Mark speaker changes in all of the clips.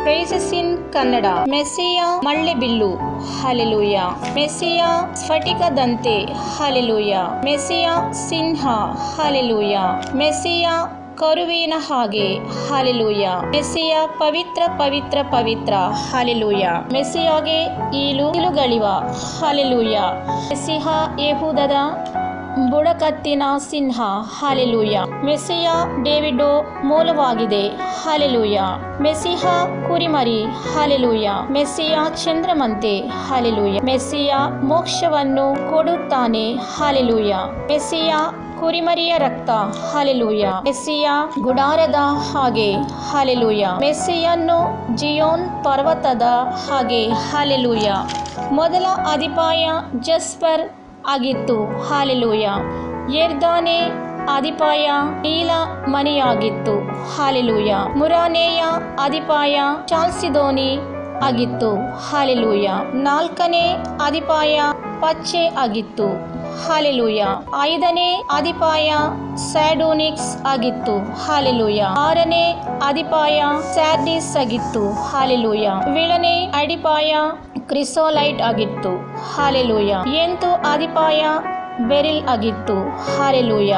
Speaker 1: Prices in Kannada. Messiah ಮಳ್ಳೆಬಿಲ್ಲು, hallelujah. Messiah ಸ್ಫಟಿಕದಂತೆ, hallelujah. Messiah ಸಿಂಹ, ಹಲ್ಲೆಲೂಯ. ಮೆಸ್ಸಿಯ ಕರುವಿನ ಹಾಗೆ, ಹಲ್ಲೆಲೂಯ. ಮೆಸ್ಸಿಯ ಪವಿತ್ರ ಪವಿತ್ರ ಪವಿತ್ರ, ಹಲ್ಲೆಲೂಯ. ಮೆಸ್ಸಿಯಾಗೆ ಇಲುಗಳಿವ, ಹಲ್ಲೆಲೂಯ. ಮೆಸ್ಸಿಹ ಯೆಹೂದದ ಬುಡಕಟ್ಟಿನ ಸಿಂಹ, ಹಲ್ಲೆಲೂಯ. ಮೆಸ್ಸಿಯ ಡೇವಿಡ್ ಮೂಲವಾಗಿದೆ, ಹಲ್ಲೆಲೂಯ. ಮೆಸ್ಸಿಹ ಕುರಿಮರಿ, ಹಲ್ಲೆಲೂಯ. ಮೆಸ್ಸಿಯ ಚಂದ್ರಮಂತೆ, ಹಲ್ಲೆಲೂಯ. ಮೆಸ್ಸಿಯ ಮೋಕ್ಷವನ್ನು ಕೊಡುತ್ತಾನೆ, ಹಲ್ಲೆಲೂಯ. ಮೆಸ್ಸಿಯ ಕುರಿಮರಿಯ ರಕ್ತ, ಹಲ್ಲೆಲೂಯ. ಮೆಸ್ಸಿಯ ಗುಡಾರದ ಹಾಗೆ, ಹಲ್ಲೆಲೂಯ. ಮೆಸ್ಸಿಯನ್ನು ಜಿಯೋನ್ ಪರ್ವತದ ಹಾಗೆ, ಹಲ್ಲೆಲೂಯ. ಮೊದಲ ಅಡಿಪಾಯ ಜಸ್ಪರ್ ಆಗಿತ್ತು, ಹಲ್ಲೆಲೂಯ. ಯೊರ್ದಾನೆ ಅಡಿಪಾಯ ನೀಲ ಮಣಿಯಾಗಿತ್ತು, ಹಲ್ಲೆಲೂಯ. ಮೂರನೆಯ ಅಡಿಪಾಯ ಚಾಲ್ಸಿದೋನಿ ಆಗಿತ್ತು, ಹಲ್ಲೆಲೂಯ. ನಾಲ್ಕನೇ ಅಡಿಪಾಯ ಪಚ್ಚೆ ಆಗಿತ್ತು, ಹಲ್ಲೆಲೂಯ. ಐದನೇ ಅಡಿಪಾಯ ಸ್ಯಾಡೋನಿಕ್ಸ್ ಆಗಿತ್ತು, ಹಲ್ಲೆಲೂಯ. ಆರನೇ ಅಡಿಪಾಯ ಸ್ಯಾರ್ಡಿಸ್ ಆಗಿತ್ತು, ಹಲ್ಲೆಲೂಯ. ಏಳನೇ ಅಡಿಪಾಯ ಕ್ರಿಸೋಲೈಟ್ ಆಗಿತ್ತು, ಹಲ್ಲೆಲೂಯ. 8 ಅಡಿಪಾಯ ಬೆರಿಲ್ ಆಗಿತ್ತು, ಹಲ್ಲೆಲೂಯ.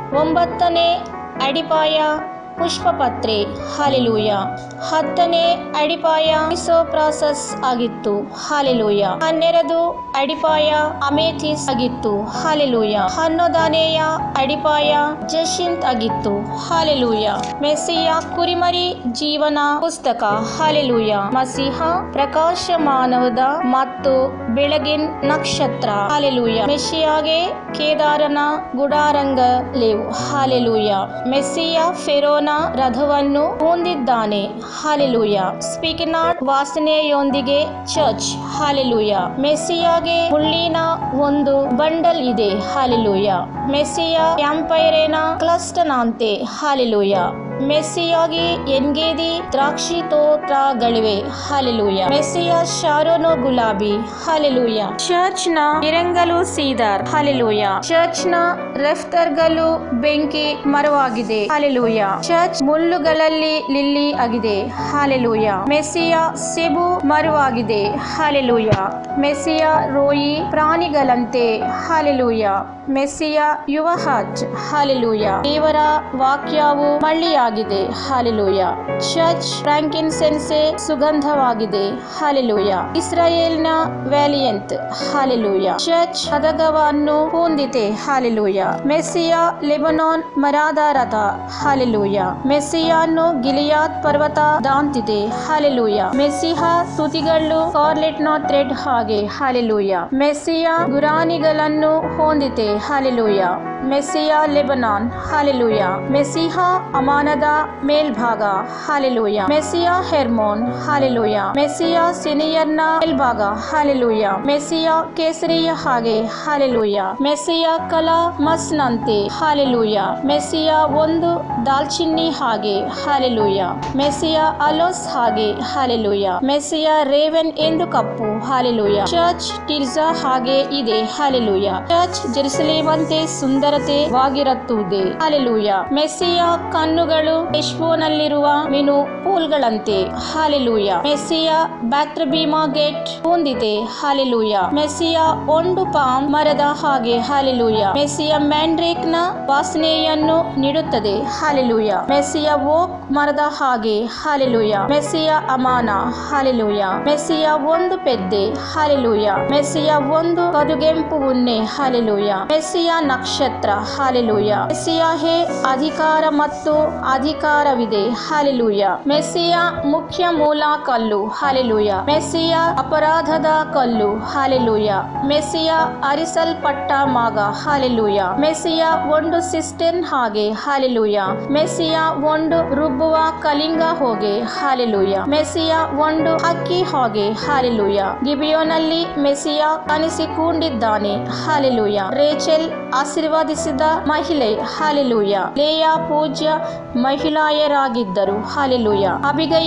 Speaker 1: 9ನೇ ಅಡಿಪಾಯ ಪುಷ್ಪಪತ್ರೆ, ಹಲ್ಲೆಲೂಯ. 10ನೇ ಅಡಿಪಾಯ ಕ್ರಿಸೋಪ್ರಾಸಸ್ ಆಗಿತ್ತು, ಹಲ್ಲೆಲೂಯ. 12 ಅಡಿಪಾಯ ಅಮೆಥಿಸ್ ಆಗಿತ್ತು, ಹಲ್ಲೆಲೂಯ. 11ನೇಯ ಅಡಿಪಾಯ ಜಶಿಂತ್ ಆಗಿತ್ತು, ಹಲ್ಲೆಲೂಯ. ಮೆಸ್ಸಿಯ ಕುರಿಮರಿ ಜೀವನ ಪುಸ್ತಕ, ಹಲ್ಲೆಲೂಯ. ಮಸಿಹ ಪ್ರಕಾಶಮಾನವಾದ ಮತ್ತು ಬೆಳಗಿನ ನಕ್ಷತ್ರ, ಹಲ್ಲೆಲೂಯ. ಮೆಸ್ಸಿಯಾಗೆ ಕೇದಾರನ ಗುಡಾರಗಳಿವು, ಹಲ್ಲೆಲೂಯ. ಮೆಸ್ಸಿಯ ಫೆರೋನ ರಥವನ್ನು ಹೊಂದಿದ್ದಾನೆ, ಹಲ್ಲೆಲೂಯ. ಸ್ಪಿಕ್ನಾಟ್ ವಾಸನೆಯೊಂದಿಗೆ ಚರ್ಚ್, ಹಲ್ಲೆಲೂಯ. ಮೆಸ್ಸಿಯಾಗೆ ಮುಳ್ಳಿನ ಒಂದು ಬಂಡಲ್ ಇದೆ, ಹಲ್ಲೆಲೂಯ. ಮೆಸ್ಸಿಯ ಕ್ಯಾಂಪೈರಿನ ಕ್ಲಸ್ಟರ್ನಂತೆ, ಹಲ್ಲೆಲೂಯ. ಮೆಸ್ಸಿಯಾಗಿ ಎಂಗೇದಿ ದ್ರಾಕ್ಷಿ ತೋಟಗಳಿವೆ, ಹಲ್ಲೆಲೂಯ. ಮೆಸ್ಸಿಯ ಶಾರೋನು ಗುಲಾಬಿ, ಹಲ್ಲೆಲೂಯ. ಚರ್ಚ್ ನ ಇರಂಗಲು ಸೀದರ್, ಹಲ್ಲೆಲೂಯ. ಚರ್ಚ್ ನ ರೆಫ್ಟರ್ಗಳು ಬೆಂಕಿ ಮರವಾಗಿದೆ, ಹಲ್ಲೆಲೂಯ. ಚರ್ಚ್ ಮುಳ್ಳುಗಳಲ್ಲಿ ಲಿಲ್ಲಿ ಆಗಿದೆ, ಹಲ್ಲೆಲೂಯ. ಮೆಸ್ಸಿಯ ಸೇಬು ಮರವಾಗಿದೆ, ಹಲ್ಲೆಲೂಯ. ಮೆಸ್ಸಿಯ ರೋಯಿ ಪ್ರಾಣಿಗಳಂತೆ, ಹಲ್ಲೆಲೂಯ. ಮೆಸ್ಸಿಯ ಯುವಹಟ್, ಹಲ್ಲೆಲೂಯ. ದೇವರ ವಾಕ್ಯವು ಮಳ್ಳಿಯಾಗಿದೆ, ಹಲ್ಲೆಲೂಯ. ಚರ್ಚ್ ಫ್ರಾಂಕಿನ್ಸೆನ್ಸೆ ಸುಗಂಧವಾಗಿದೆ, ಹಲ್ಲೆಲೂಯ. ಇಸ್ರಾಯೇಲ್ನ ವ್ಯಾಲಿಯಂಟ್, ಹಲ್ಲೆಲೂಯ. ಚರ್ಚ್ ಪದಕವನ್ನು ಹೊಂದಿದೆ, ಹಲ್ಲೆಲೂಯ. ಮೆಸ್ಸಿಯ ಲೆಬನೋನ್ ಮರದ ರಥ, ಹಲ್ಲೆಲೂಯ. ಮೆಸ್ಸಿಯನ್ನು ಗಿಲಿಯಾದ್ ಪರ್ವತ ದಾಂತಿದೆ, ಹಲ್ಲೆಲೂಯ. ಮೆಸ್ಸಿಹ ತುಟಿಗಳು ಸ್ಕಾರ್ಲೆಟ್ನ ಥ್ರೆಡ್ ಹಾಗೆ, ಹಲ್ಲೆಲೂಯ. ಮೆಸ್ಸಿಯ ಗುರಾಣಿಗಳನ್ನು ಹೊಂದಿದೆ, hallelujah. Messiah Lebanon, hallelujah. Messiah ಅಮಾನದ ಮೇಲ್ಭಾಗ, hallelujah. Messiah Hermon, hallelujah. Messiah ಸಿನಿಯರ್ನ ಮೇಲ್ಭಾಗ, ಹಲ್ಲೆಲೂಯ. ಮೆಸ್ಸಿಯ ಕೇಸರಿಯ ಹಾಗೆ, ಹಲ್ಲೆಲೂಯ. ಮೆಸ್ಸಿಯ ಕಲಾಮಸ್ನಂತೆ, ಹಲ್ಲೆಲೂಯ. ಮೆಸ್ಸಿಯ ಒಂದು ದಾಲ್ಚಿನ್ನಿ ಹಾಗೆ, ಹಲ್ಲೆಲೂಯ. ಮೆಸ್ಸಿಯ ಅಲೋಸ್ ಹಾಗೆ, ಹಲ್ಲೆಲೂಯ. ಮೆಸ್ಸಿಯ ರೇವೆನ್ ಎಂದು ಕಪ್ಪು, ಹಲ್ಲೆಲೂಯ. ಚರ್ಚ್ ಟಿರ್ಜಾ ಹಾಗೆ ಇದೆ, ಹಲ್ಲೆಲೂಯ. ಚರ್ಚ್ ಜೆರುಸಲೇಮಂತೆ ಸುಂದರತೆವಾಗಿರುತ್ತದೆ, ಹಲ್ಲೆಲೂಯ. ಮೆಸ್ಸಿಯ ಕಣ್ಣುಗಳು ಹೆಷ್ಬೋನಲ್ಲಿರುವ ಮೀನು ಪೂಲ್ಗಳಂತೆ, ಹಲ್ಲೆಲೂಯ. ಮೆಸ್ಸಿಯ ಬ್ಯಾತ್ರಬೀಮಾ ಗೇಟ್ ಹೊಂದಿದೆ, ಹಲ್ಲೆಲೂಯ. ಮೆಸ್ಸಿಯ ಒಂದು ಪಾಮ್ ಮರದ ಹಾಗೆ, ಹಲ್ಲೆಲೂಯ. ಮೆಸ್ಸಿಯ ಮ್ಯಾಂಡ್ರೇಕ್ ನ ವಾಸನೆಯನ್ನು ನೀಡುತ್ತದೆ, ಹಲ್ಲೆಲೂಯ. ಮೆಸ್ಸಿಯ ಓಕ್ ಮರದ ಹಾಗೆ, ಹಲ್ಲೆಲೂಯ. ಮೆಸ್ಸಿಯ ಅಮಾನ, ಹಲ್ಲೆಲೂಯ. ಮೆಸ್ಸಿಯ ಒಂದು ಪೆದ್ದೆ, ಹಲ್ಲೆಲೂಯ. ಮೆಸ್ಸಿಯ ಒಂದು ಕದುಗೆಂಪು ಉಣ್ಣೆ, ಹಲ್ಲೆಲೂಯ. ಮೆಸ್ಸಿಯ ನಕ್ಷತ್ರ, ಹಲ್ಲೆಲೂಯ. ಮೆಸ್ಸಿಯಾಗೆ ಅಧಿಕಾರ ಮತ್ತು ಅಧಿಕಾರವಿದೆ, ಹಲ್ಲೆಲೂಯ. ಮೆಸ್ಸಿಯ ಮುಖ್ಯ ಮೂಲ ಕಲ್ಲು, ಹಲ್ಲೆಲೂಯ. ಮೆಸ್ಸಿಯ ಅಪರಾಧದ ಕಲ್ಲು, ಹಲ್ಲೆಲೂಯ. ಮೆಸ್ಸಿಯ ಅರಿಸಲ್ಪಟ್ಟ ಮಗ, ಹಲ್ಲೆಲೂಯ. ಮೆಸ್ಸಿಯ ಒಂದು ಸಿಸ್ಟೆರ್ನ್ ಹಾಗೆ, ಹಲ್ಲೆಲೂಯ. ಮೆಸ್ಸಿಯ ಒಂದು ರುಬ್ಬುವ ಕಲಿಂಗ ಹೋಗೆ, ಹಲ್ಲೆಲೂಯ. ಮೆಸ್ಸಿಯ ಒಂದು ಹಕ್ಕಿ ಹಾಗೆ, ಹಲ್ಲೆಲೂಯ. ಗಿಬಿಯೋನಲ್ಲಿ ಮೆಸ್ಸಿಯ ಕಾಣಿಸಿಕೊಂಡಿದ್ದಾನೆ, ಹಲ್ಲೆಲೂಯ. ರೇಚೆಲ್ ಆಶೀರ್ವದಿಸಿದ ಮಹಿಳೆ, ಹಲ್ಲೆಲೂಯ. ಲೇಯಾ ಪೂಜ್ಯ ಮಹಿಳೆಯರಾಗಿದ್ದರು, ಹಲ್ಲೆಲೂಯ. ಅಬಿಗೈಲ್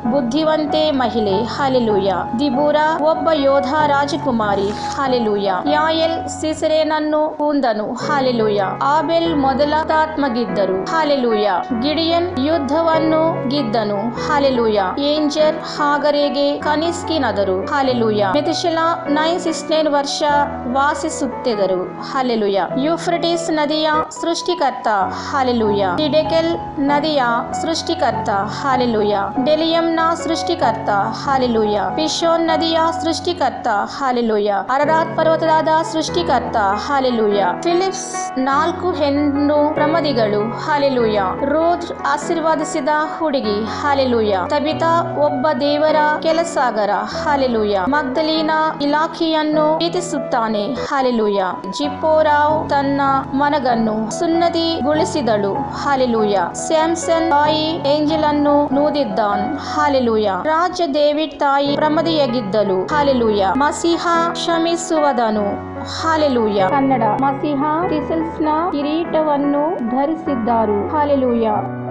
Speaker 1: ಬುದ್ಧಿವಂತೆ ಮಹಿಳೆ, ಹಲ್ಲೆಲೂಯ. ದಿಬೋರಾ ಒಬ್ಬ ಯೋಧ ರಾಜಕುಮಾರಿ, ಹಲ್ಲೆಲೂಯ. ಯಾಯೇಲ್ ಸಿಸೆರನನ್ನು ಕೊಂದನು, ಹಲ್ಲೆಲೂಯ. ಆಬೇಲ್ ಮೊದಲ ಹುತಾತ್ಮ ಗೆದ್ದರು, ಹಲ್ಲೆಲೂಯ. ಗಿಡಿಯನ್ ಯುದ್ಧವನ್ನು ಗೆದ್ದನು, ಹಲ್ಲೆಲೂಯ. ಏಂಜರ್ ಹಾಗರೆಗೆ ಕನಿಷ್ಕನಾದರು, ಹಲ್ಲೆಲೂಯ. ಮೆತುಶೆಲಹ 969 ವರ್ಷ ವಾಸಿಸುತ್ತಿದ್ದರು, ಹಲ್ಲೆಲೂಯ. ಯೂಫ್ರಟಿಸ್ ನದಿಯ ಸೃಷ್ಟಿಕರ್ತ, ಹಲ್ಲೆಲೂಯ. ಹಿಡೆಕೆಲ್ ನದಿಯ ಸೃಷ್ಟಿಕರ್ತ, ಹಲ್ಲೆಲೂಯ. ಡೆಲಿಯಂನ ಸೃಷ್ಟಿಕರ್ತ, ಹಲ್ಲೆಲೂಯ. ಪಿಶೋನ್ ನದಿಯ ಸೃಷ್ಟಿಕರ್ತ, ಹಲ್ಲೆಲೂಯ. ಅರರಾತ್ ಪರ್ವತದ ಸೃಷ್ಟಿಕರ್ತ, ಹಲ್ಲೆಲೂಯ. ಫಿಲಿಪ್ಸ್ 4 ಹೆಣ್ಣು ಪ್ರಮದಿಗಳು, ಹಲ್ಲೆಲೂಯ. ರೂತ್ ಆಶೀರ್ವದಿಸಿದ ಹುಡುಗಿ, ಹಲ್ಲೆಲೂಯ. ತಬಿತಾ ಒಬ್ಬ ದೇವರ ಕೆಲಸಗಾರ, ಹಲ್ಲೆಲೂಯ. ಮಗ್ದಲಿನಾ ಇಲಾಖೆಯನ್ನು ಪ್ರೀತಿಸುತ್ತಾನೆ, ಹಲ್ಲೆಲೂಯ. ಜಿಪ್ಪೋರಾವ್ ತನ್ನ ಮನಗನ್ನು ಸುನ್ನತಿಗೊಳಿಸಿದಳು, ಹಲ್ಲೆಲೂಯ. ಸ್ಯಾಮ್ಸನ್ ತಾಯಿ ಏಂಜಲ್ ಅನ್ನು ನೋದಿದ್ದಾನ್, ಹಲ್ಲೆಲೂಯ. ರಾಜ ಡೇವಿಡ್ ತಾಯಿ ಪ್ರಮದಿಯಾಗಿದ್ದಳು, ಹಲ್ಲೆಲೂಯ. ಮಸೀಹ ಶ್ರಮಿಸುವದನು, ಹಲ್ಲೆಲೂಯ. ಕನ್ನಡ. ಮಸೀಹ ಟೀಸಲ್ಸ್ನ ಕಿರೀಟವನ್ನು ಧರಿಸಿದ್ದಾರು, ಹಲ್ಲೆಲೂಯ.